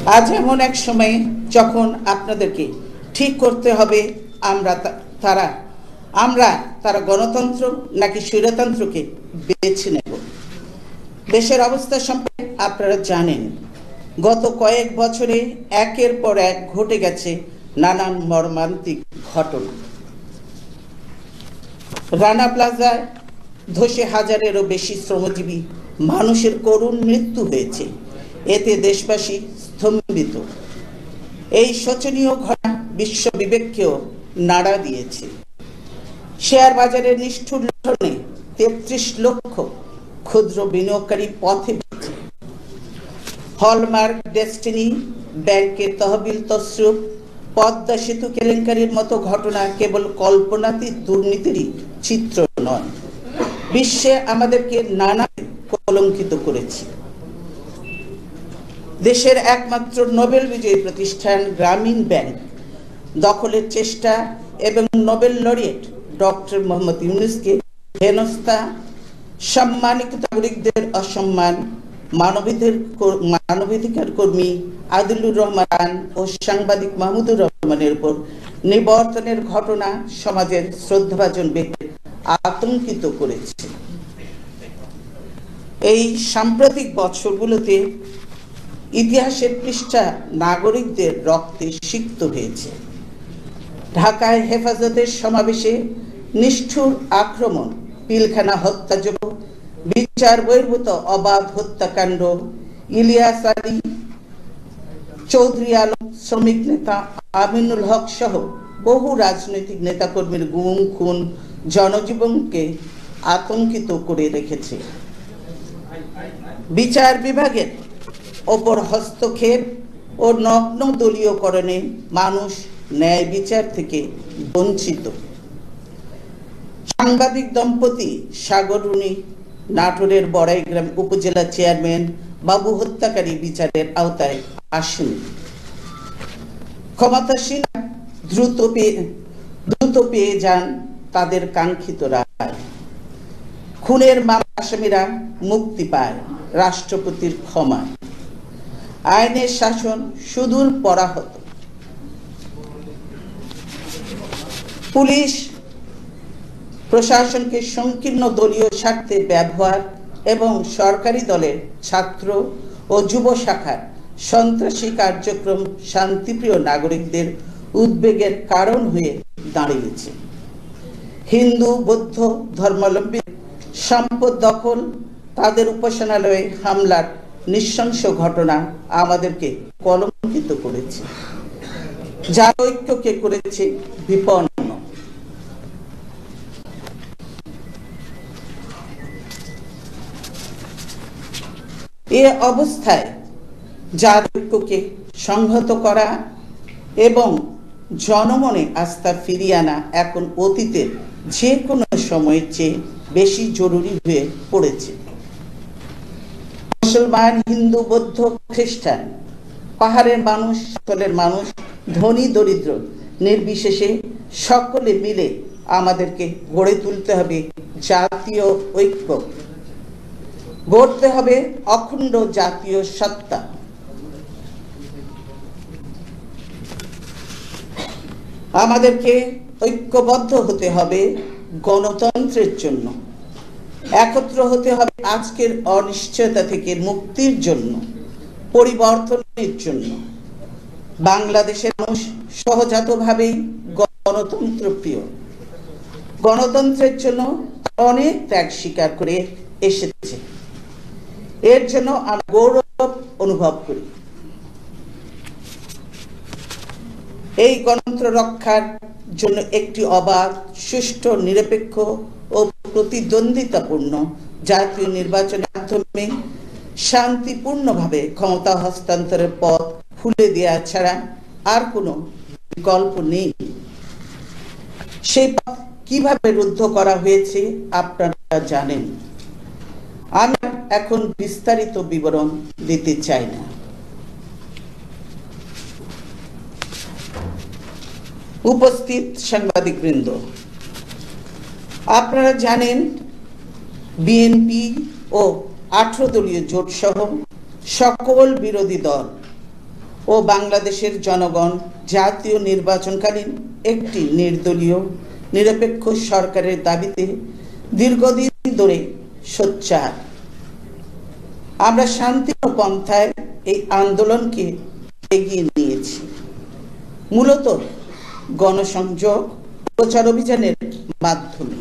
আজ এমন এক সময়ে যখন আপনাদেরকে ঠিক করতে হবে আমরা তারা গণতন্ত্র নাকি স্বৈরতন্ত্রকে বেছে নেব। দেশের অবস্থা সম্পর্কে আপনারা জানেন, গত কয়েক বছরে একের পর এক ঘটে গেছে নানান মর্মান্তিক ঘটনা। রানা প্লাজায় ধসে হাজারেরও বেশি শ্রমজীবী মানুষের করুণ মৃত্যু হয়েছে। এতে দেশবাসী স্তম্ভিত। এই শোচনীয় ঘটনা বিশ্ব বিবেককেও নাড়া দিয়েছে। শেয়ার বাজারের নিষ্ঠুর লুণ্ঠনে ৩৩ লক্ষ ক্ষুদ্র বিনিয়োগকারী পথে পড়েছে। হলমার্ক, ডেস্টিনি ব্যাংকের তহবিল তছরূপ, পদ্মা সেতু কেলেঙ্কারির মতো ঘটনা কেবল কল্পনাতীত দুর্নীতিরই চিত্র নয়, বিশ্বে আমাদেরকে নানা কলঙ্কিত করেছে। দেশের একমাত্র নোবেল বিজয়ী প্রতিষ্ঠান গ্রামীণ ব্যাংক দখলের চেষ্টা এবং নোবেল লরিয়েট ডক্টর মোহাম্মদ ইউনূসকে হেনস্থা, সম্মানিত নাগরিকদের অসম্মান, মানবাধিকার কর্মী আদিলুর রহমান ও সাংবাদিক মাহমুদুর রহমানের উপর নিবর্তনের ঘটনা সমাজের শ্রদ্ধাভাজন ব্যক্তি আতঙ্কিত করেছে। এই সাম্প্রতিক বছরগুলোতে ইতিহাসের পৃষ্ঠা নাগরিকদের রক্তে সিক্ত হয়েছে। ঢাকায় হেফাজতের সমাবেশে নিষ্ঠুর আক্রমণ, পিলখানা হত্যাযজ্ঞ, বিচার বহির্ভূত অবাধ হত্যাকাণ্ড, ইলিয়াস আলী, চৌধুরী আলম, শ্রমিক নেতা আমিনুল হক সহ বহু রাজনৈতিক নেতাকর্মীর গুম খুন জনজীবনকে আতঙ্কিত করে রেখেছে। বিচার বিভাগের ওপর হস্তক্ষেপ ও নগ্ন দলীয়করণে মানুষ ন্যায় বিচার থেকে বঞ্চিত। সাংবাদিক দম্পতি সাগর রুনি, নাটোরের বড়াইগ্রাম উপজেলা চেয়ারম্যান বাবু হত্যাকারী বিচারের আওতায় আসেন। ক্ষমতাসীন দ্রুত পেয়ে যান তাদের কাঙ্ক্ষিত রায়। খুনের আসামিরা মুক্তি পায় রাষ্ট্রপতির ক্ষমায়। আইনের শাসন সুদূর পরাহত। পুলিশ প্রশাসনকে সংকীর্ণ দলীয় স্বার্থে ব্যবহার এবং সরকারি দলের ছাত্র ও যুব শাখার সন্ত্রাসী কার্যক্রম শান্তিপ্রিয় নাগরিকদের উদ্বেগের কারণ হয়ে দাঁড়িয়েছে। হিন্দু বৌদ্ধ ধর্মাবলম্বী সম্পদ দখল, তাদের উপাসনালয়ে হামলার নৃশংস ঘটনা আমাদেরকে কলঙ্কিত করেছে, যা ঐক্যকে করেছে বিপন্ন। এ অবস্থায় যার ঐক্যকে সংহত করা এবং জনমনে আস্থা ফিরিয়ে আনা এখন অতীতের যে কোনো সময়ের চেয়ে বেশি জরুরি হয়ে পড়েছে। মুসলমান, হিন্দু, বৌদ্ধ, খ্রিস্টান, পাহাড়ের মানুষ, স্থলের মানুষ, ধনী দরিদ্র নির্বিশেষে সকলে মিলে আমাদেরকে গড়ে তুলতে হবে জাতীয় ঐক্য, গড়তে হবে অখণ্ড জাতীয় সত্তা। আমাদেরকে ঐক্যবদ্ধ হতে হবে গণতন্ত্রের জন্য, একত্র হতে হবে আজকের অনিশ্চয়তা থেকে মুক্তির জন্য, পরিবর্তনের জন্য। বাংলাদেশের মানুষ সহজাতভাবেই গণতন্ত্র প্রিয়। গণতন্ত্রের জন্য অনেক ত্যাগ স্বীকার করে এসেছে। এর জন্য আমরা গৌরব অনুভব করি। এই গণতন্ত্র রক্ষার জন্য একটি অবাধ, সুষ্ঠু, নিরপেক্ষ ও প্রতিদ্বন্দ্বিতাপূর্ণ জাতীয় নির্বাচনের মাধ্যমে শান্তিপূর্ণভাবে ক্ষমতা হস্তান্তরের পথ খুলে দেওয়া ছাড়া আর কোনো বিকল্প নেই। সেই পথ কিভাবে রুদ্ধ করা হয়েছে আপনারা জানেন। আমি এখন বিস্তারিত বিবরণ দিতে চাই না। উপস্থিত সাংবাদিকবৃন্দ, আপনারা জানেন বিএনপি ও 18 দলীয় জোট সহ সকল বিরোধী দল ও বাংলাদেশের জনগণ জাতীয় নির্বাচনকালীন একটি নির্দলীয় নিরপেক্ষ সরকারের দাবিতে দীর্ঘদিন ধরে সোচ্চার। আমরা শান্তিপূর্ণ পন্থায় এই আন্দোলনকে এগিয়ে নিয়েছি, মূলত গণসংযোগ প্রচার অভিযানের মাধ্যমে।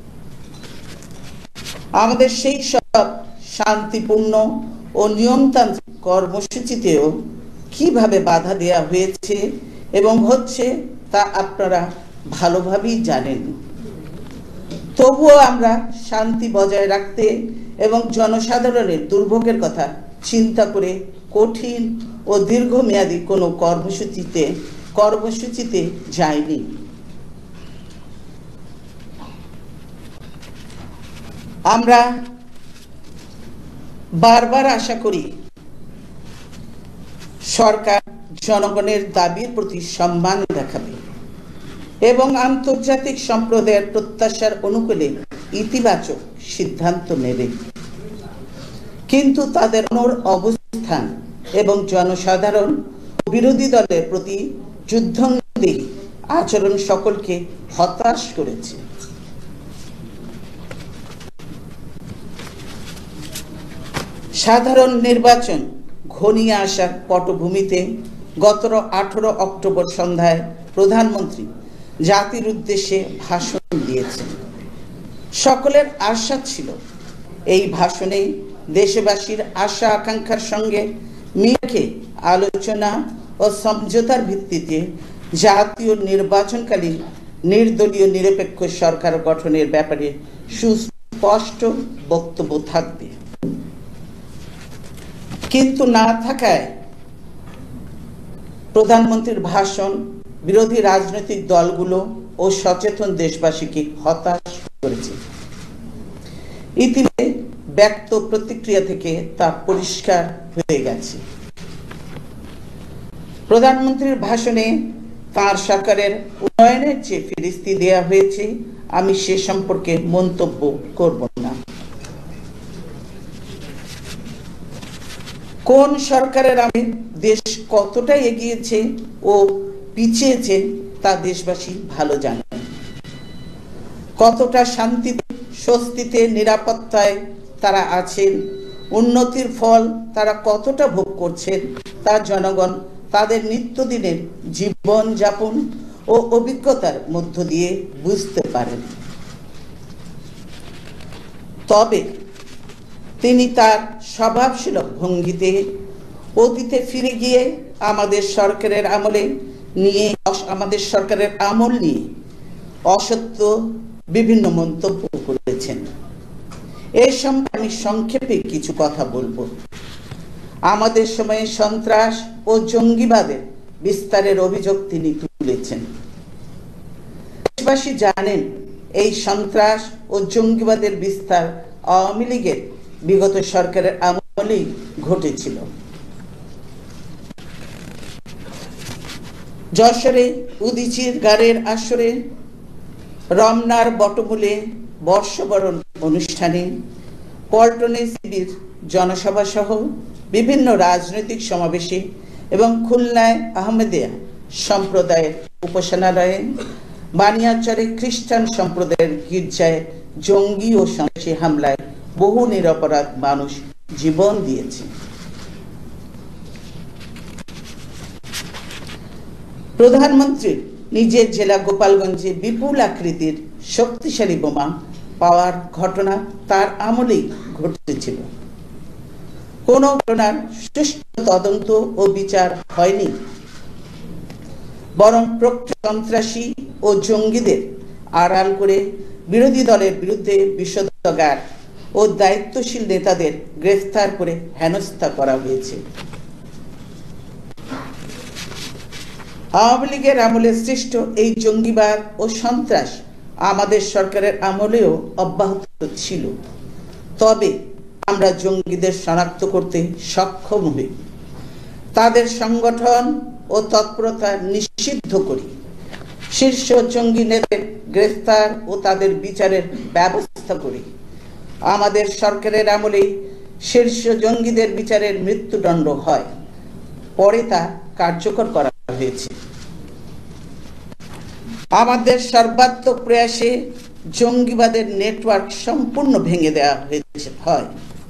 আমাদের সেই সব শান্তিপূর্ণ ও নিয়মতান্ত্রিক কর্মসূচিতেও কিভাবে বাধা দেওয়া হয়েছে এবং হচ্ছে তা আপনারা ভালোভাবেই জানেন। তবুও আমরা শান্তি বজায় রাখতে এবং জনসাধারণের দুর্ভোগের কথা চিন্তা করে কঠিন ও দীর্ঘমেয়াদী কোনো কর্মসূচিতে যায়নি। আমরা বারবার আশা করি সরকার জনগণের দাবির প্রতি সম্মান দেখাবে এবং আন্তর্জাতিক সম্প্রদায়ের প্রত্যাশার অনুকূলে ইতিবাচক সিদ্ধান্ত নেবে। কিন্তু তাদের অবস্থান এবং জনসাধারণ বিরোধী দলের প্রতি যুদ্ধংদেহী আচরণ সকলকে হতাশ করেছে। সাধারণ নির্বাচন ঘনিয়ে আসার পটভূমিতে গত 18 অক্টোবর সন্ধ্যায় প্রধানমন্ত্রী জাতির উদ্দেশ্যে ভাষণ দিয়েছেন। সকলের আশা ছিল এই ভাষণে দেশবাসীর আশা আকাঙ্ক্ষার সঙ্গে মিলে আলোচনা ও সমঝোতার ভিত্তিতে জাতীয় নির্বাচনকালীন নির্দলীয় নিরপেক্ষ সরকার গঠনের ব্যাপারে সুস্পষ্ট বক্তব্য থাকবে। কিন্তু না থাকায় প্রধানমন্ত্রীর ভাষণ বিরোধী রাজনৈতিক দলগুলো ও সচেতন দেশবাসীকে হতাশ করেছে। ইতিমধ্যে ব্যক্ত প্রতিক্রিয়া থেকে তা পরিষ্কার হয়ে গেছে। প্রধানমন্ত্রীর ভাষণে তাঁর সরকারের উন্নয়নের যে ফিরিস্তি দেয়া হয়েছে, আমি সে সম্পর্কে মন্তব্য করব না। কোন সরকারের আমলে দেশ কতটা এগিয়েছে ও পিছিয়েছে তা দেশবাসী ভালো জানেন। কতটা শান্তিতে, স্বস্তিতে, নিরাপত্তায় তারা আছেন, উন্নতির ফল তারা কতটা ভোগ করছেন তা জনগণ তাদের নিত্যদিনের জীবন যাপন ও অভিজ্ঞতার মধ্য দিয়ে বুঝতে পারেন। তবে তিনি তার স্বভাবসুলভ ভঙ্গিতে অতীতে ফিরে গিয়ে আমাদের সরকারের আমল নিয়ে অসত্য বিভিন্ন মন্তব্য করেছেন। এই সময় আমি সংক্ষেপে কিছু কথা বলবো। আমাদের সময়ে সন্ত্রাস ও জঙ্গিবাদের বিস্তারের অভিযোগ তিনি তুলেছেন। দেশবাসী জানেন এই সন্ত্রাস ও জঙ্গিবাদের বিস্তার আওয়ামী লীগের বিগত সরকারের আমলেই ঘটেছিল। যশোরে উদীচীর গাড়ের আসরে, রমনার বটমূলে বর্ষবরণ অনুষ্ঠানে, পল্টনে শিবির জনসভা সহ বিভিন্ন রাজনৈতিক সমাবেশে এবং খুলনায় আহমেদিয়া সম্প্রদায়ের উপাসনালয়ে, বানিয়াচরে খ্রিস্টান সম্প্রদায়ের গির্জায় জঙ্গি ও সন্ত্রাসী হামলায় বহু নিরপরাধ মানুষ জীবন দিয়েছে। প্রধানমন্ত্রী নিজের জেলা গোপালগঞ্জে বিপুল আকৃতির শক্তিশালী বোমা পাওয়ার ঘটনা তার আমলেই ঘটেছিল। কোন ঘটনার সুষ্ঠু তদন্ত ও বিচার হয়নি, বরং সন্ত্রাসী ও জঙ্গিদের আড়াল করে বিরোধী দলের বিরুদ্ধে বিষোদ্গার ও দায়িত্বশীল নেতাদের গ্রেফতার করে হেনস্থা করা হয়েছে। আওয়ামী লীগের আমলে সৃষ্ট এই জঙ্গিবাদ ও সন্ত্রাস আমাদের সরকারের আমলেও অব্যাহত ছিল। তবে আমরা জঙ্গিদের শনাক্ত করতে সক্ষম হই, তাদের সংগঠন ও তৎপরতা নিষিদ্ধ করি, শীর্ষ জঙ্গি নেতাদের গ্রেফতার ও তাদের বিচারের ব্যবস্থা করি। আমাদের সরকারের আমলেই শীর্ষ জঙ্গিদের বিচারের মৃত্যুদণ্ড হয়। পরে তা কার্যকর করা হয়েছে। আমাদের সর্বাত্মক প্রয়াসে জঙ্গিবাদের নেটওয়ার্ক সম্পূর্ণ ভেঙে দেওয়া হয়।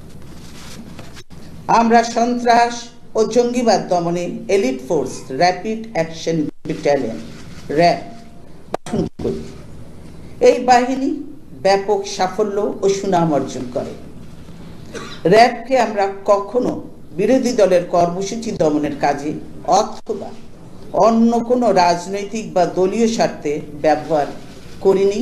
আমরা সন্ত্রাস ও জঙ্গিবাদ দমনে elite force rapid action battalion RAB গঠন করি। এই বাহিনী ব্যাপক সাফল্য ও সুনাম অর্জন করে। র্যাবকে আমরা কখনো বিরোধী দলের কর্মসূচি দমনের কাজে অথবা অন্য কোনো রাজনৈতিক বা দলীয় স্বার্থে ব্যবহার করিনি।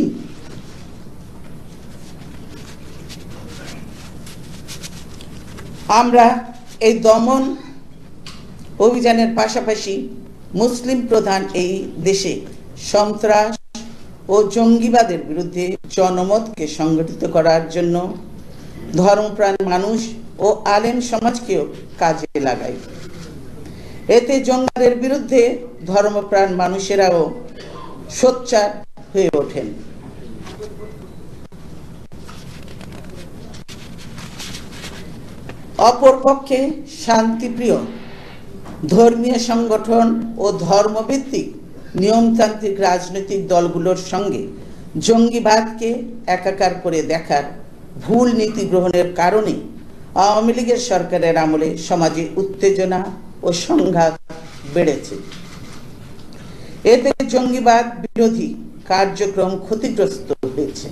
আমরা এই দমন অভিযানের পাশাপাশি মুসলিম প্রধান এই দেশে সন্ত্রাস ও জঙ্গিবাদের বিরুদ্ধে জনমতকে সংগঠিত করার জন্য ধর্মপ্রাণ মানুষ ও আলেম সমাজকেও কাজে লাগাই। এতে জঙ্গিবাদের বিরুদ্ধে ধর্মপ্রাণ মানুষেরাও সোচ্চার হয়ে ওঠেন। অপরপক্ষে শান্তিপ্রিয় ধর্মীয় সংগঠন ও ধর্মভিত্তিক নিয়মতান্ত্রিক রাজনৈতিক দলগুলোর সঙ্গে জঙ্গিবাদকে একাকার করে দেখার ভুল নীতি গ্রহণের কারণে আওয়ামী লীগের সরকারের আমলে সমাজে উত্তেজনা ও সংঘাত বেড়েছে। এতে জঙ্গিবাদ বিরোধী কার্যক্রম ক্ষতিগ্রস্ত হয়েছে।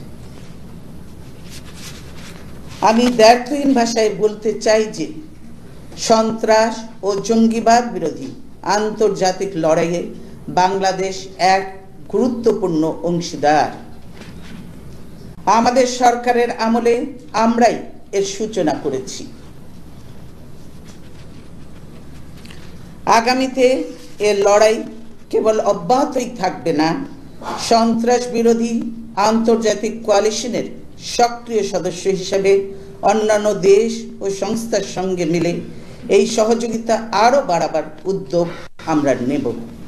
আমি দ্ব্যর্থহীন ভাষায় বলতে চাই যে সন্ত্রাস ও জঙ্গিবাদ বিরোধী আন্তর্জাতিক লড়াইয়ে বাংলাদেশ এক গুরুত্বপূর্ণ অংশীদার। আমাদের সরকারের আমলে আমরাই এর সূচনা করেছি। আগামীতে এর লড়াই কেবল অব্যাহতই থাকবে না, সন্ত্রাস বিরোধী আন্তর্জাতিক কোয়ালিশনের সক্রিয় সদস্য হিসেবে অন্যান্য দেশ ও সংস্থার সঙ্গে মিলে এই সহযোগিতা আরো বাড়াবার উদ্যোগ আমরা নেব।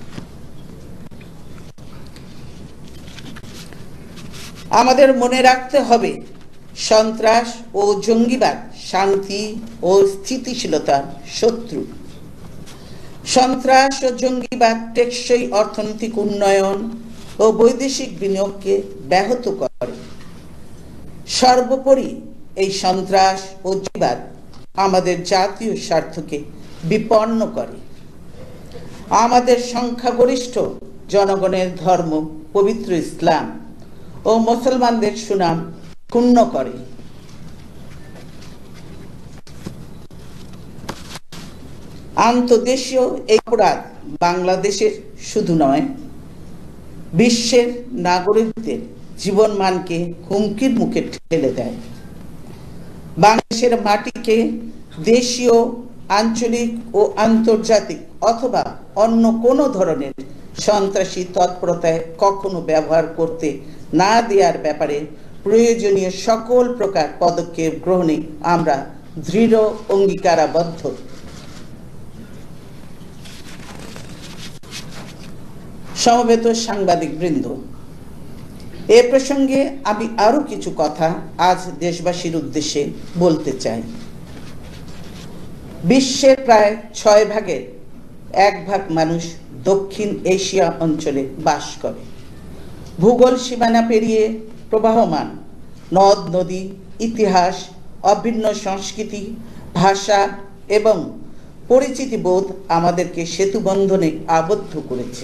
আমাদের মনে রাখতে হবে, সন্ত্রাস ও জঙ্গিবাদ শান্তি ও স্থিতিশীলতার শত্রু। সন্ত্রাস ও জঙ্গিবাদ টেকসই অর্থনৈতিক উন্নয়ন ও বৈদেশিক বিনিয়োগকে ব্যাহত করে। সর্বোপরি এই সন্ত্রাস ও জঙ্গিবাদ আমাদের জাতীয় স্বার্থকে বিপন্ন করে, আমাদের সংখ্যাগরিষ্ঠ জনগণের ধর্ম পবিত্র ইসলাম ও মুসলমানদের সুনাম ক্ষুণ্ণ করে। আন্তর্দেশীয় এই অপরাধ বাংলাদেশের শুধু নয়, বিশ্বের নাগরিকদের জীবনমানকে হুমকির মুখে ঠেলে দেয়। বাংলাদেশের মাটিকে দেশীয়, আঞ্চলিক ও আন্তর্জাতিক অথবা অন্য কোনো ধরনের সন্ত্রাসী তৎপরতায় কখনো ব্যবহার করতে না দেওয়ার ব্যাপারে প্রয়োজনীয় সকল প্রকার পদক্ষেপ গ্রহণে আমরা দৃঢ় অঙ্গীকারাবদ্ধ। সমবেত সাংবাদিক বৃন্দ, এ প্রসঙ্গে আমি আরো কিছু কথা আজ দেশবাসীর উদ্দেশ্যে বলতে চাই। বিশ্বের প্রায় 6 ভাগের 1 ভাগ মানুষ দক্ষিণ এশিয়া অঞ্চলে বাস করে। ভূগোল সীমানা পেরিয়ে প্রবাহমান নদ নদী, ইতিহাস, অভিন্ন সংস্কৃতি, ভাষা এবং পরিচিতি বোধ আমাদেরকে সেতু বন্ধনে আবদ্ধ করেছে।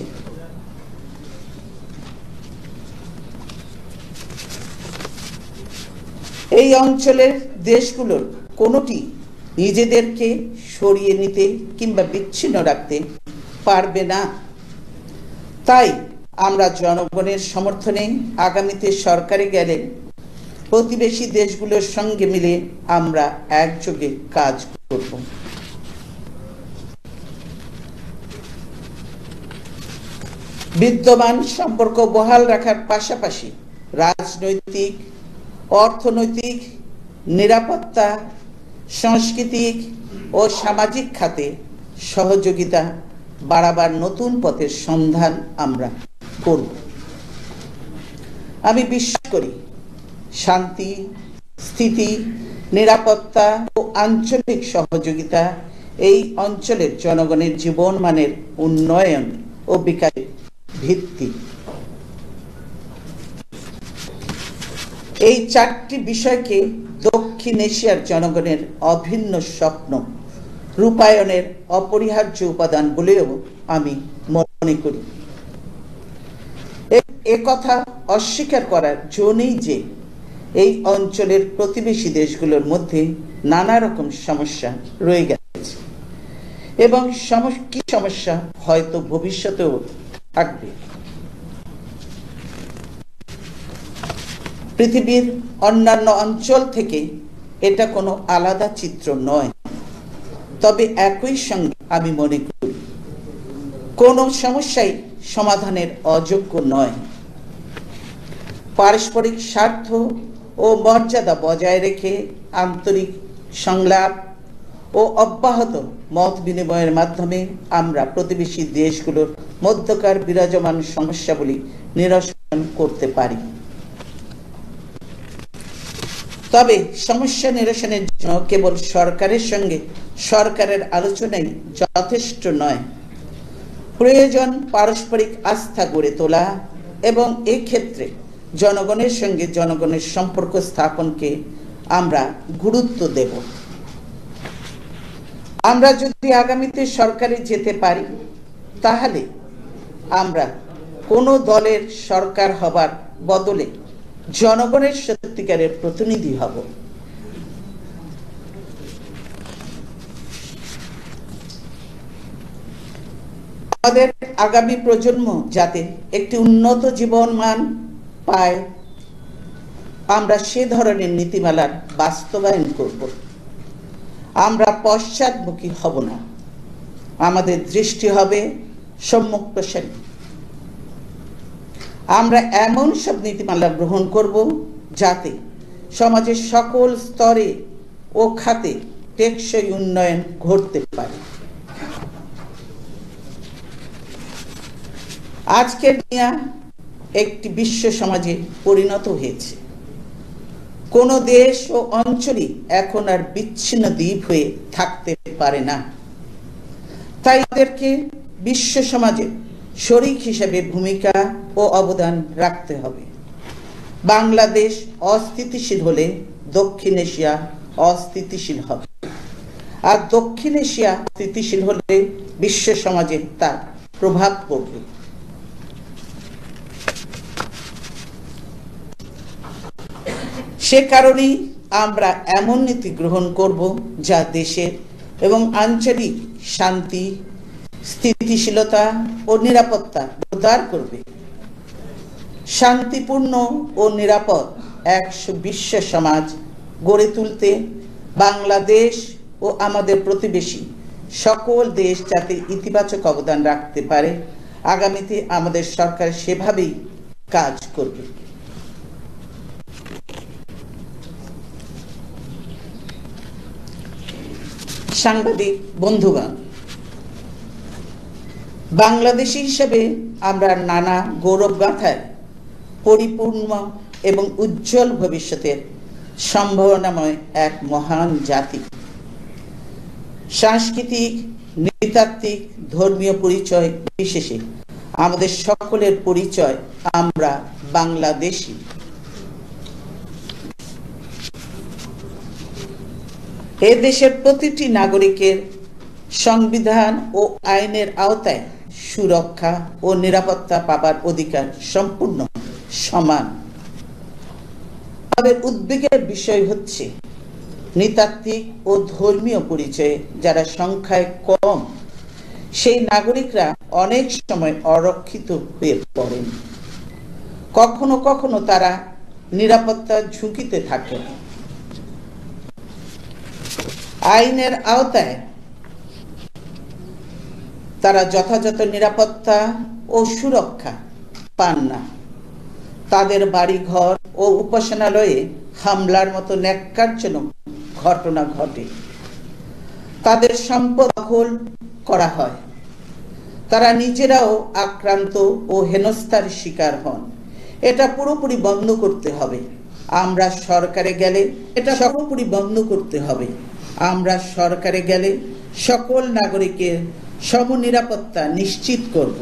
এই অঞ্চলের দেশগুলোর কোনোটি নিজেদেরকে সরিয়ে নিতে কিংবা বিচ্ছিন্ন রাখতে পারবে না। তাই আমরা জনগণের সমর্থনে আগামীতে সরকারে গেলে প্রতিবেশী দেশগুলোর সঙ্গে মিলে আমরা একযোগে কাজ করব। বিদ্যমান সম্পর্ক বহাল রাখার পাশাপাশি রাজনৈতিক, অর্থনৈতিক, নিরাপত্তা, সাংস্কৃতিক ও সামাজিক খাতে সহযোগিতা বাড়াবার নতুন পথের সন্ধান আমরা করব। আমি বিশ্বাস করি, শান্তি, স্থিতি, নিরাপত্তা ও আঞ্চলিক সহযোগিতা এই অঞ্চলের জনগণের জীবনমানের উন্নয়ন ও বিকাশের ভিত্তি। এই চারটি বিষয়কে দক্ষিণ এশিয়ার জনগণের অভিন্ন স্বপ্ন রূপায়ণের অপরিহার্য উপাদান বলেও আমি মনে করি। একথা অস্বীকার করার জো নেই যে এই অঞ্চলের প্রতিবেশী দেশগুলোর মধ্যে নানা রকম সমস্যা রয়ে গেছে এবং কি সমস্যা হয়তো ভবিষ্যতেও থাকবে। পৃথিবীর অন্যান্য অঞ্চল থেকে এটা কোনো আলাদা চিত্র নয়, তবে একই সঙ্গে আমি মনে করি কোনো সমস্যাই সমাধানের অযোগ্য নয়। পারস্পরিক স্বার্থ ও মর্যাদা বজায় রেখে আন্তরিক সংলাপ ও অব্যাহত মত বিনিময়ের মাধ্যমে আমরা প্রতিবেশী দেশগুলোর মধ্যকার বিরাজমান সমস্যাগুলি নিরসন করতে পারি। তবে সমস্যা নিরসনের জন্য কেবল সরকারের সঙ্গে সরকারের আলোচনাই যথেষ্ট নয়। প্রয়োজন পারস্পরিক আস্থা গড়ে তোলা এবং এক্ষেত্রে জনগণের সঙ্গে জনগণের সম্পর্ক স্থাপনকে আমরা গুরুত্ব দেব। আমরা যদি আগামীতে সরকারে যেতে পারি তাহলে আমরা কোনো দলের সরকার হবার বদলে জনগণের সত্যিকারের প্রতিনিধি হব। আমাদের আগামী প্রজন্ম যাতে একটি উন্নত জীবন মান পায়, আমরা সে ধরনের নীতিমালার বাস্তবায়ন করব। আমরা পশ্চাৎমুখী হব না, আমাদের দৃষ্টি হবে সম্মুখপ্রসারী। আমরা এমন সব নীতিমালা গ্রহণ করব যাতে সমাজের সকল স্তরে ও খাতে টেকসই উন্নয়ন ঘটতে পারে। আজকের দুনিয়া একটি বিশ্ব সমাজে পরিণত হয়েছে। কোন দেশ ও অঞ্চলই এখন আর বিচ্ছিন্ন দ্বীপ হয়ে থাকতে পারে না। তাই তাদেরকে বিশ্ব সমাজে শরিক হিসেবে ভূমিকা ও অবদান রাখতে হবে। বাংলাদেশ অস্থিতিশীল হলে দক্ষিণ এশিয়া অস্থিতিশীল হবে, আর দক্ষিণ এশিয়া স্থিতিশীল হলে বিশ্ব সমাজে তার প্রভাব পড়বে। সে কারণেই আমরা এমন নীতি গ্রহণ করব যা দেশের এবং আঞ্চলিক শান্তি, স্থিতিশীলতা ও নিরাপত্তা উদ্ধার করবে। শান্তিপূর্ণ ও নিরাপদ এক বিশ্ব সমাজ গড়ে তুলতে বাংলাদেশ ও আমাদের প্রতিবেশী সকল দেশ যাতে ইতিবাচক অবদান রাখতে পারে, আগামীতে আমাদের সরকার সেভাবেই কাজ করবে। সাংবাদিক বন্ধুগণ, বাংলাদেশী হিসেবে আমরা নানা গৌরবগাথায় পরিপূর্ণ এবং উজ্জ্বল ভবিষ্যতের সম্ভাবনাময় এক মহান জাতি। সাংস্কৃতিক, নৃতাত্ত্বিক, ধর্মীয় পরিচয় বিশেষে আমাদের সকলের পরিচয় আমরা বাংলাদেশী। এ দেশের প্রতিটি নাগরিকের সংবিধান ও আইনের আওতায় সুরক্ষা ও নিরাপত্তা পাবার অধিকার সম্পূর্ণ সমান। আমাদের উদ্বেগের বিষয় হচ্ছে নৃতাত্ত্বিক ও ধর্মীয় পরিচয়ে যারা সংখ্যায় কম, সেই নাগরিকরা অনেক সময় অরক্ষিত হয়ে পড়েন। কখনো কখনো তারা নিরাপত্তার ঝুঁকিতে থাকেন। আইনের আওতায় তারা যথাযথ নিরাপত্তা ও সুরক্ষা পান না। তাদের বাড়িঘর ও উপাসনালয়ে হামলার মতো ন্যাক্কারজনক ঘটনা ঘটে। তাদের সম্পদ দখল করা হয়। তারা নিজেরাও আক্রান্ত ও হেনস্থার শিকার হন। এটা পুরোপুরি বন্ধ করতে হবে। আমরা সরকারে গেলে এটা পুরোপুরি বন্ধ করতে হবে। আমরা সরকারে গেলে সকল নাগরিকের সমনিরাপত্তা নিশ্চিত করব।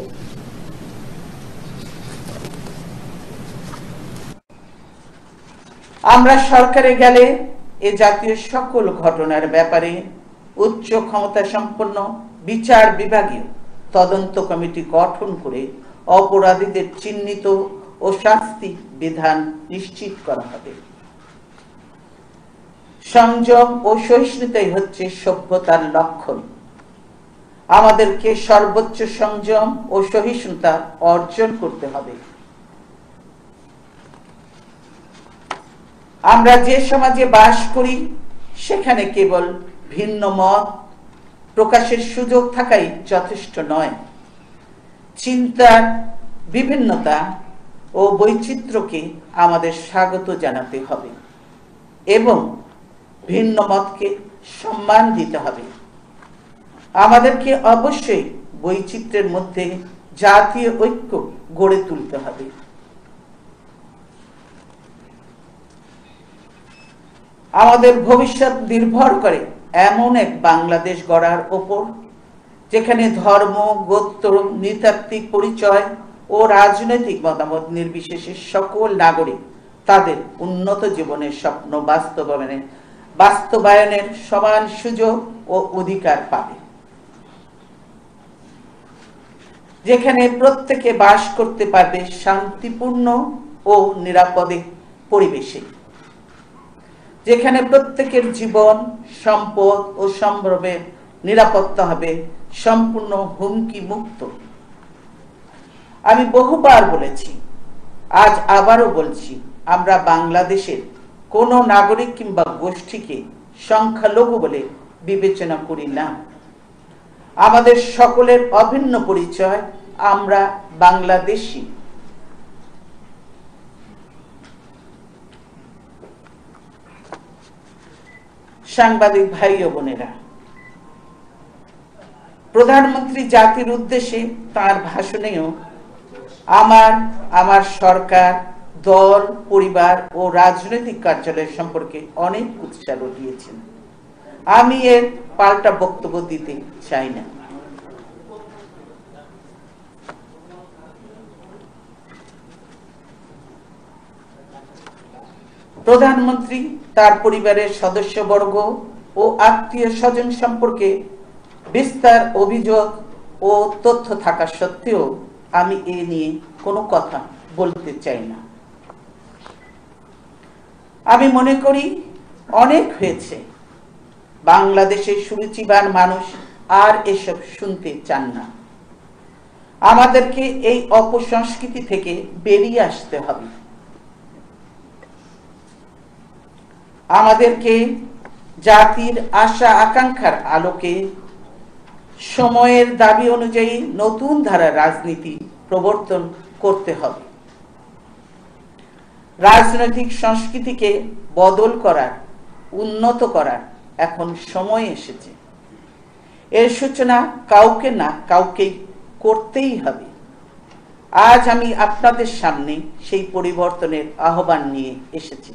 আমরা সরকারে গেলে এ জাতীয় সকল ঘটনার ব্যাপারে উচ্চ ক্ষমতা সম্পন্ন বিচার বিভাগীয় তদন্ত কমিটি গঠন করে অপরাধীদের চিহ্নিত ও শাস্তি বিধান নিশ্চিত করা হবে। সংযম ও সহিষ্ণুতাই হচ্ছে সভ্যতার লক্ষণ। আমাদেরকে সর্বোচ্চ সংযম ও সহিষ্ণুতা অর্জন করতে হবে। আমরা যে সমাজে বাস করি সেখানে কেবল ভিন্ন মত প্রকাশের সুযোগ থাকাই যথেষ্ট নয়। চিন্তার বিভিন্নতা ও বৈচিত্র্যকে আমাদের স্বাগত জানাতে হবে এবং ভিন্ন মতকে সম্মান দিতে হবে। আমাদেরকে অবশ্যই বৈচিত্র্যের মধ্যে জাতীয় ঐক্য গড়ে তুলতে হবে। আমাদের ভবিষ্যৎ নির্ভর করে এমন এক বাংলাদেশ গড়ার ওপর যেখানে ধর্ম, গোত্র, নৃতাত্ত্বিক পরিচয় ও রাজনৈতিক মতামত নির্বিশেষে সকল নাগরিক তাদের উন্নত জীবনের স্বপ্ন বাস্তবায়নের সমান সুযোগ ও অধিকার পাবে। যেখানে প্রত্যেকে বাস করতে পারবে শান্তিপূর্ণ ও নিরাপদে পরিবেশে। যেখানে প্রত্যেকের জীবন, সম্পদ ও সম্ভ্রমের নিরাপত্তা হবে সম্পূর্ণ হুমকি মুক্ত। আমি বহুবার বলেছি, আজ আবারও বলছি, আমরা বাংলাদেশের কোন নাগরিক কিংবা গোষ্ঠীকে সংখ্যালঘু বলে বিবেচনা করি না। আমাদের সকলের অভিন্ন পরিচয়, আমরা বাংলাদেশী। সাংবাদিক ভাই ও বোনেরা, প্রধানমন্ত্রী জাতির উদ্দেশ্যে তার ভাষণেও আমার সরকার, দল, পরিবার ও রাজনৈতিক কার্যালয় সম্পর্কে অনেক উৎসাহ দিয়েছেন। আমি এর পাল্টা বক্তব্য দিতে চাই না। প্রধানমন্ত্রী তার পরিবারের সদস্যবর্গ ও আত্মীয় স্বজন সম্পর্কে বিস্তার অভিযোগ ও তথ্য থাকা সত্ত্বেও আমি এ নিয়ে কোনো কথা বলতে চাই না। আমি মনে করি অনেক হয়েছে। বাংলাদেশের সুরুচিবান মানুষ আর এসব শুনতে চান না। আমাদেরকে এই অপসংস্কৃতি থেকে বেরিয়ে আসতে হবে। আমাদেরকে জাতির আশা আকাঙ্ক্ষার আলোকে সময়ের দাবি অনুযায়ী নতুন ধারার রাজনীতি প্রবর্তন করতে হবে। রাজনৈতিক সংস্কৃতিকে বদল করার, উন্নত করার এখন সময় এসেছে। এর সূচনা কাউকে না কাউকে করতেই হবে। আজ আমি আপনাদের সামনে সেই পরিবর্তনের আহ্বান নিয়ে এসেছি।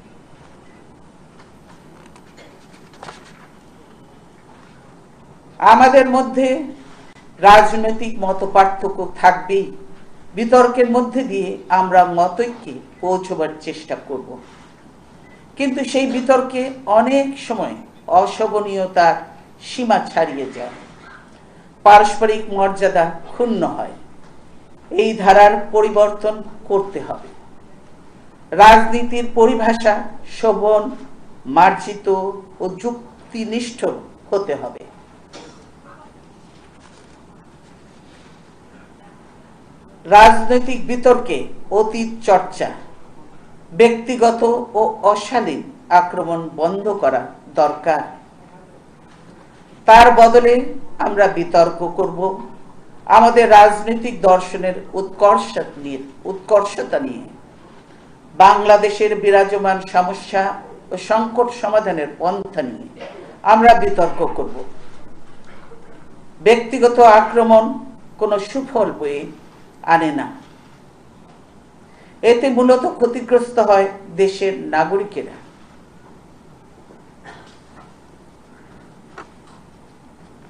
আমাদের মধ্যে রাজনৈতিক মতপার্থক্য থাকবেই। বিতর্কের মধ্যে দিয়ে আমরা মতৈক্যে পৌঁছবার চেষ্টা করব, কিন্তু সেই বিতর্কে অনেক সময় অশোভনীয়তার সীমা ছাড়িয়ে যায়, পারস্পরিক মর্যাদা ক্ষুণ্ণ হয়। এই ধারার পরিবর্তন করতে হবে। রাজনীতির পরিভাষা শোভন, মার্জিত ও যুক্তিনিষ্ঠ হতে হবে। রাজনৈতিক বিতর্কে অতীত চর্চা, ব্যক্তিগত ও অশালীন আক্রমণ বন্ধ করা দরকার। তার বদলে আমরা বিতর্ক করব আমাদের রাজনৈতিক দর্শনের উৎকর্ষতা নিয়ে, বাংলাদেশের বিরাজমান সমস্যা ও সংকট সমাধানের পন্থা নিয়ে আমরা বিতর্ক করব। ব্যক্তিগত আক্রমণ কোনো সুফল বয়ে আনে না। এতে মূলত ক্ষতিগ্রস্ত হয় দেশের নাগরিকেরা।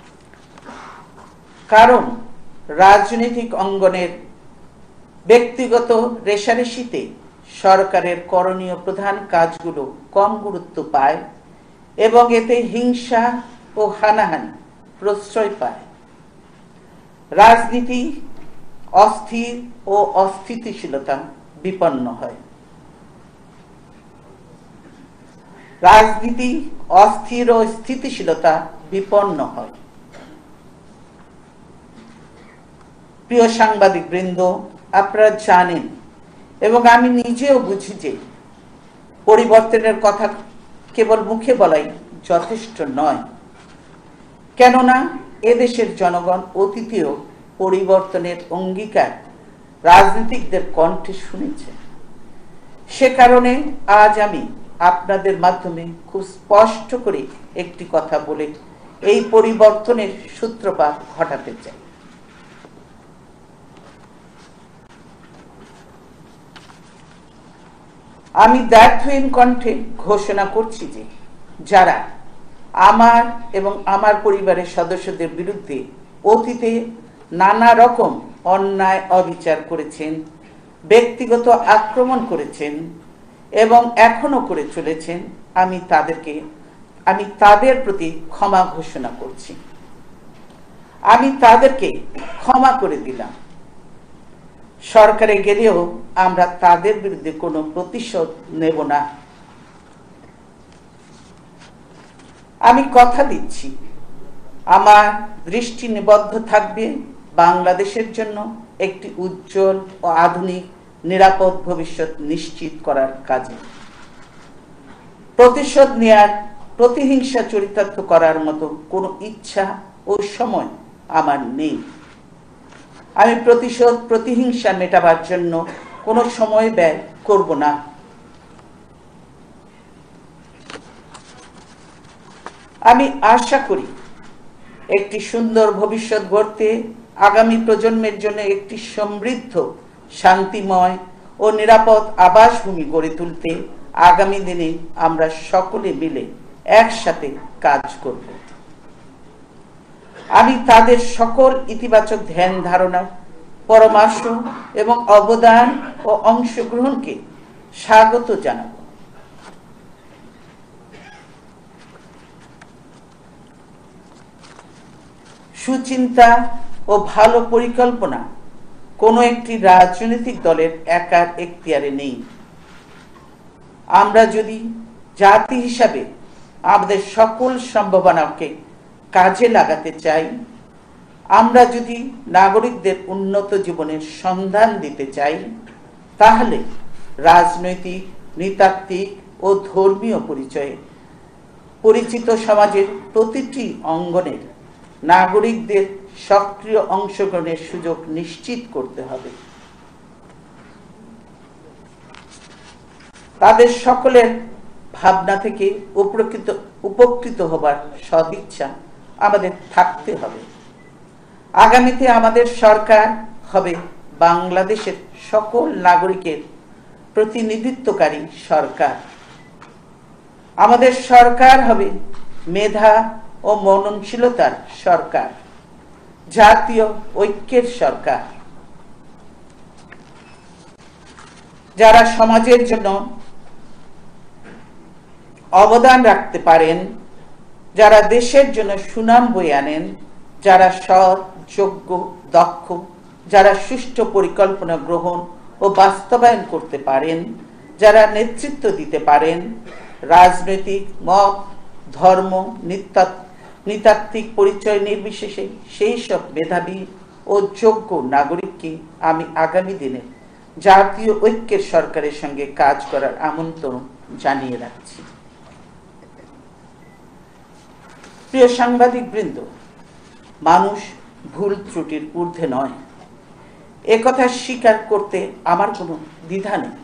কারণ রাজনৈতিক অঙ্গনের ব্যক্তিগত রেষারেষিতে সরকারের করণীয় প্রধান কাজগুলো কম গুরুত্ব পায় এবং এতে হিংসা ও হানাহানি প্রশ্রয় পায়। রাজনীতি অস্থির ও অস্থিতিশীলতা বিপন্ন হয়। রাজনীতি অস্থির ও স্থিতিশীলতা বিপন্ন হয়। প্রিয় সাংবাদিক বৃন্দ, আপনারা জানেন এবং আমি নিজেও বুঝি যে পরিবর্তনের কথা কেবল মুখে বলাই যথেষ্ট নয়, কেননা এদেশের জনগণ অতীতেও পরিবর্তনের অঙ্গীকার রাজনীতিকদের কণ্ঠে শুনেছে। সে কারণে আজ আমি আপনাদের মাধ্যমে খুব স্পষ্ট করে একটি কথা বলে এই পরিবর্তনের সূত্রপাত ঘটাতে চাই। আমি দ্ব্যর্থহীন কণ্ঠে ঘোষণা করছি যে যারা আমার এবং আমার পরিবারের সদস্যদের বিরুদ্ধে অতীতে নানা রকম অন্যায় অবিচার করেছেন, ব্যক্তিগত আক্রমণ করেছেন এবং এখনো করে চলেছেন, আমি তাদের প্রতি ক্ষমা ঘোষণা করছি। আমি তাদেরকে ক্ষমা করে দিলাম। সরকারে গেলেও আমরা তাদের বিরুদ্ধে কোনো প্রতিশোধ নেব না। আমি কথা দিচ্ছি, আমার দৃষ্টি নিবদ্ধ থাকবে বাংলাদেশের জন্য একটি উজ্জ্বল ও আধুনিক নিরাপদ ভবিষ্যৎ নিশ্চিত করার কাজে। প্রতিশোধ নেয়ার, প্রতিহিংসা চরিতার্থ করার মতো কোনো ইচ্ছা ও সময় আমার নেই। আমি প্রতিশোধ, প্রতিহিংসা মেটাবার জন্য কোনো সময় ব্যয় করব না। আমি আশা করি একটি সুন্দর ভবিষ্যৎ গড়তে, আগামী প্রজন্মের জন্য একটি সমৃদ্ধ, শান্তিময় ও নিরাপদ আবাসভূমি গড়ে তুলতে আগামী দিনে আমরা সকলে মিলে একসাথে কাজ করব। আমি তাদের সকল ইতিবাচক ধ্যান ধারণা, পরামর্শ এবং অবদান ও অংশগ্রহণকে স্বাগত জানাব। সুচিন্তা ও ভালো পরিকল্পনা কোনো একটি রাজনৈতিক দলের একার এখতিয়ারে নেই। আমরা যদি জাতি হিসাবে আমাদের সকল সম্ভাবনাকে কাজে লাগাতে চাই, আমরা যদি নাগরিকদের উন্নত জীবনের সন্ধান দিতে চাই, তাহলে রাজনৈতিক, নৃতাত্ত্বিক ও ধর্মীয় পরিচয়ে পরিচিত সমাজের প্রতিটি অঙ্গনের নাগরিকদের সক্রিয় অংশগ্রহণের সুযোগ নিশ্চিত করতে হবে। তাদের সকলের ভাবনা থেকে উপকৃত হবার সদিচ্ছা আমাদের থাকতে হবে। আগামীতে আমাদের সরকার হবে বাংলাদেশের সকল নাগরিকের প্রতিনিধিত্বকারী সরকার। আমাদের সরকার হবে মেধা ও মননশীলতার সরকার, জাতীয় ঐক্যের সরকার। যারা সমাজের জন্য অবদান রাখতে পারেন, যারা দেশের জন্য সুনাম বয়ে আনেন, যারা সৎ, যোগ্য, দক্ষ, যারা সুষ্ঠু পরিকল্পনা গ্রহণ ও বাস্তবায়ন করতে পারেন, যারা নেতৃত্ব দিতে পারেন, রাজনৈতিক মত, ধর্ম, নৃতাত্ত্বিক পরিচয় নির্বিশেষে সেই সব মেধাবী ও যোগ্য নাগরিককে আমি আগামী দিনে জাতীয় ঐক্যের সরকারের সঙ্গে কাজ করার আমন্ত্রণ জানিয়ে রাখছি। প্রিয় সাংবাদিক বৃন্দ, মানুষ ভুল ত্রুটির ঊর্ধ্বে নয়, একথা স্বীকার করতে আমার কোনো দ্বিধা নেই।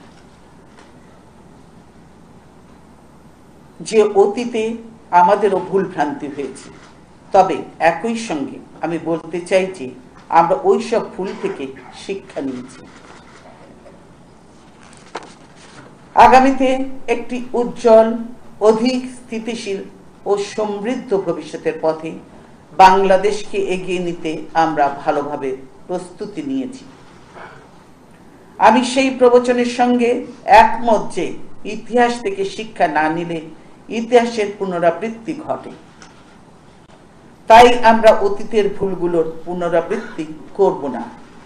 যে অতীতে আমাদেরও ভুল ভ্রান্তি হয়েছে, তবে একই সঙ্গে আমি বলতে চাই যে আমরা ওই সব ভুল থেকে শিক্ষা নিয়েছি। আগামীতে একটি উজ্জ্বল, অধিক স্থিতিশীল ও সমৃদ্ধ ভবিষ্যতের পথে বাংলাদেশকে এগিয়ে নিতে আমরা ভালোভাবে প্রস্তুতি নিয়েছি। আমি সেই প্রবচনের সঙ্গে একমত যে ইতিহাস থেকে শিক্ষা না নিলে ইতিহাসের পুনরাবৃত্তি ঘটে। তাই আমরা অতীতের ভুলগুলোর পুনরাবৃত্তি করব না।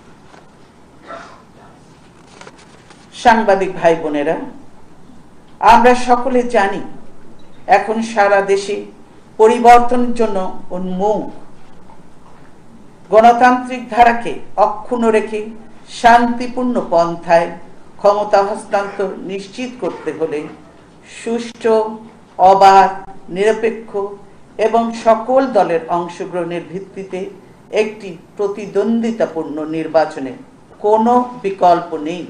সাংবাদিক ভাই বোনেরা, আমরা সকলে জানি এখন সারা দেশে পরিবর্তনের জন্য উন্মুখ। গণতান্ত্রিক ধারাকে অক্ষুণ্ণ রেখে শান্তিপূর্ণ পন্থায় ক্ষমতা হস্তান্তর নিশ্চিত করতে হলে সুষ্ঠু, অবাধ, নিরপেক্ষ এবং সকল দলের অংশগ্রহণের ভিত্তিতে একটি প্রতিদ্বন্দ্বিতাপূর্ণ নির্বাচনের কোনো বিকল্প নেই।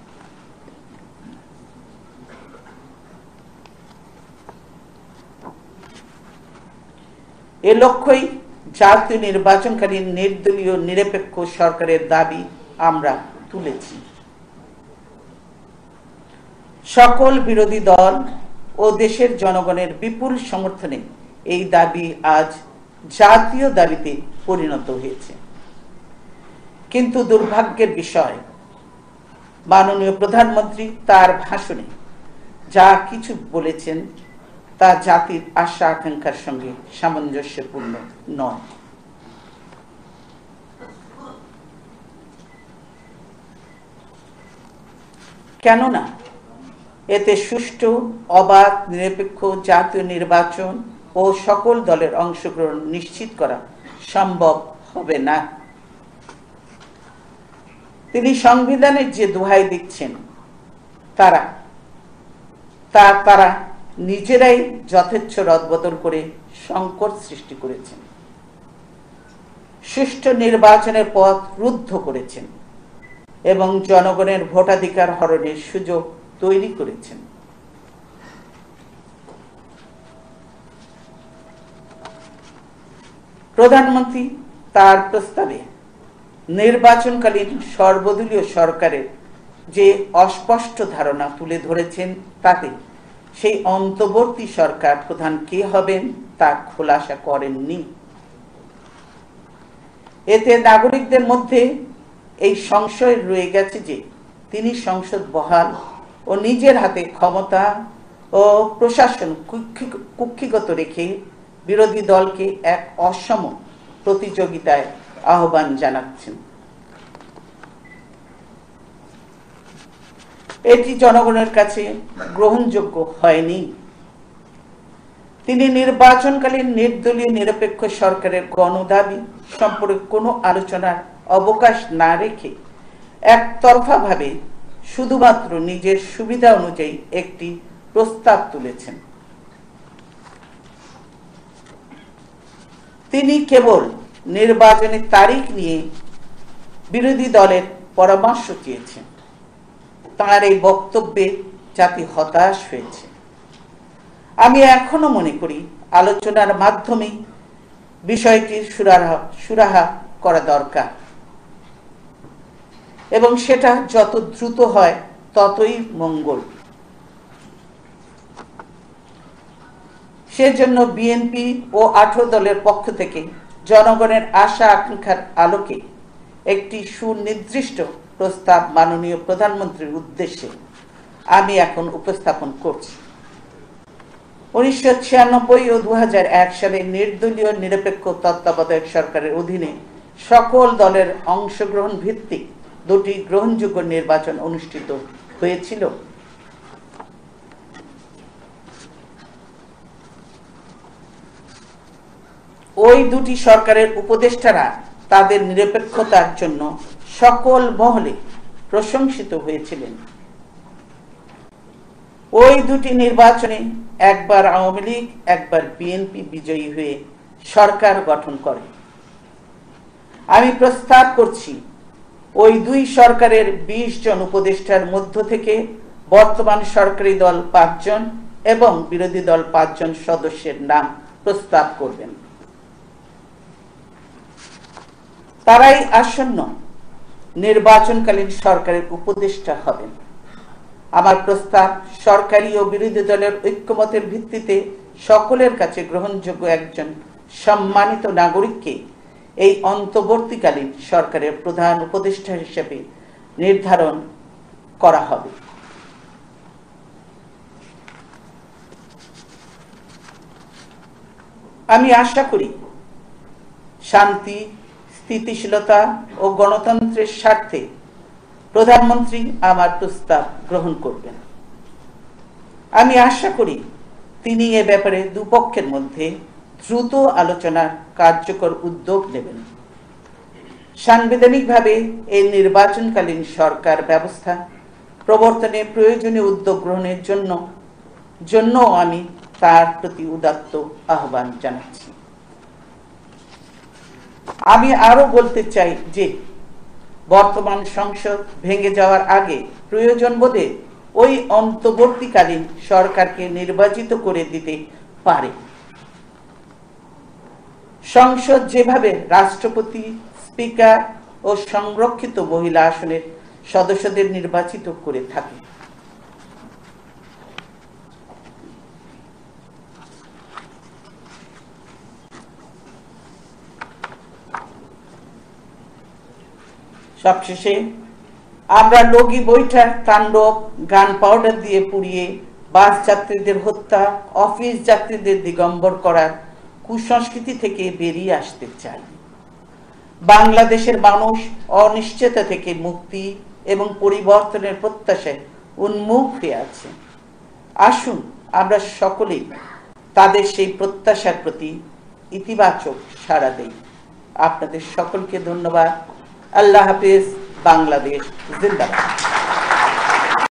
এ লক্ষ্যই জাতীয় নির্বাচনকালীন নির্দলীয় নিরপেক্ষ সরকারের দাবি আমরা তুলেছি। সকল বিরোধী দল ও দেশের জনগণের বিপুল সমর্থনে এই দাবি আজ জাতীয় দাবিতে পরিণত হয়েছে। কিন্তু দুর্ভাগ্যের বিষয়, মাননীয় প্রধানমন্ত্রী তার ভাষণে যা কিছু বলেছেন তা জাতির আশা আকাঙ্ক্ষার সঙ্গে সামঞ্জস্যপূর্ণ নয়। কেননা এতে সুষ্ঠু, অবাধ, নিরপেক্ষ জাতীয় নির্বাচন ও সকল দলের অংশগ্রহণ নিশ্চিত করা সম্ভব হবে না। তিনি সংবিধানের যে দোহাই দিচ্ছেন তারা নিজেরাই যথেচ্ছ রদবদল করে সংকট সৃষ্টি করেছেন, সুষ্ঠু নির্বাচনের পথ রুদ্ধ করেছেন এবং জনগণের ভোটাধিকার হরণের সুযোগ তৈরি করেছেন। প্রধানমন্ত্রী তার প্রস্তাবে নির্বাচনকালীন সর্বদলীয় সরকারের যে অস্পষ্ট ধারণা তুলে ধরেছেন, তাতে সেই অন্তর্বর্তী সরকার প্রধান কে হবেন তা খোলাসা করেননি। এতে নাগরিকদের মধ্যে এই সংশয় রয়ে গেছে যে তিনি সংসদ বহাল ও নিজের হাতে ক্ষমতা ও প্রশাসন কুক্ষিগত রেখে বিরোধী দলকে এক অসম প্রতিযোগিতায় আহ্বান জানাচ্ছেন। এটি জনগণের কাছে গ্রহণযোগ্য হয়নি। তিনি নির্বাচনকালীন নির্দলীয় নিরপেক্ষ সরকারের গণদাবি সম্পর্কে কোনো আলোচনার অবকাশ না রেখে একতরফাভাবে শুধুমাত্র নিজের সুবিধা অনুযায়ী একটি প্রস্তাব তুলেছেন। তিনি কেবল নির্বাচনের তারিখ নিয়ে বিরোধী দলের পরামর্শ চেয়েছেন। তার এই বক্তব্যে জাতি হতাশ হয়েছে। আমি এখনো মনে করি আলোচনার মাধ্যমে বিষয়টির সুরাহা করা দরকার এবং সেটা যত দ্রুত হয় ততই মঙ্গল। সেজন্য বিএনপি ও 18 দলের পক্ষ থেকে জনগণের আশা আকাঙ্ক্ষার আলোকে একটি সুনির্দিষ্ট প্রস্তাব মাননীয় প্রধানমন্ত্রীর উদ্দেশ্যে আমি এখন উপস্থাপন করছি। 1996 ও 2001 সালে নির্দলীয় নিরপেক্ষ তত্ত্বাবধায়ক সরকারের অধীনে সকল দলের অংশগ্রহণ ভিত্তিক দুটি গ্রহণযোগ্য নির্বাচন অনুষ্ঠিত হয়েছিল। ওই দুটি সরকারের উপদেষ্টারা তাদের নিরপেক্ষতার জন্য সকল মহলে প্রশংসিত হয়েছিলেন। ওই দুটি নির্বাচনে একবার আওয়ামী লীগ, একবার বিএনপি বিজয়ী হয়ে সরকার গঠন করে। আমি প্রস্তাব করছি ওই দুই সরকারের 20 জন উপদেষ্টার মধ্য থেকে বর্তমান সরকারি দল 5 জন এবং বিরোধী দল 5 জন সদস্যের নাম প্রস্তাব করবেন। তারাই আসন্ন নির্বাচনকালীন সরকারের উপদেষ্টা হবেন। আমার প্রস্তাব সরকারি ও বিরোধী দলের ঐক্যমতের ভিত্তিতে সকলের কাছে গ্রহণযোগ্য একজন সম্মানিত নাগরিককে এই অন্তর্বর্তীকালীন সরকারের প্রধান উপদেষ্টা হিসেবে নির্ধারণ করা হবে। আমি আশা করি শান্তি, স্থিতিশীলতা ও গণতন্ত্রের স্বার্থে প্রধানমন্ত্রী আমার প্রস্তাব গ্রহণ করবেন। আমি আশা করি তিনি এ ব্যাপারে দুপক্ষের মধ্যে দ্রুত আলোচনার কার্যকর উদ্যোগ নেবেন। সাংবিধানিকভাবে এই নির্বাচনকালীন সরকার ব্যবস্থা প্রবর্তনে প্রয়োজনীয় উদ্যোগ গ্রহণের জন্য আমি তার প্রতি উদাত্ত আহ্বান জানাচ্ছি। আমি আরো বলতে চাই যে বর্তমান সংসদ ভেঙে যাওয়ার আগে প্রয়োজন বোধে ওই অন্তর্বর্তীকালীন সরকারকে নির্বাচিত করে দিতে পারে। সংসদ যেভাবে রাষ্ট্রপতি, স্পিকার ও সংরক্ষিত মহিলা আসনের সদস্যদের নির্বাচিত করে থাকে। সবশেষে আমরা লগি বৈঠা, তাণ্ডব, গান পাউডার দিয়ে পুড়িয়ে বাস যাত্রীদের হত্যা, অফিস যাত্রীদের দিগম্বর করার কুসংস্কৃতি থেকে বেরিয়ে আসতে চাই। বাংলাদেশের মানুষ অনিশ্চয়তা থেকে মুক্তি এবং পরিবর্তনের প্রত্যাশায় উন্মুখ হয়ে আছে। আসুন আমরা সকলেই তাদের সেই প্রত্যাশার প্রতি ইতিবাচক সাড়া দেই। আপনাদের সকলকে ধন্যবাদ। আল্লাহ হাফেজ। বাংলাদেশ জিন্দাবাদ।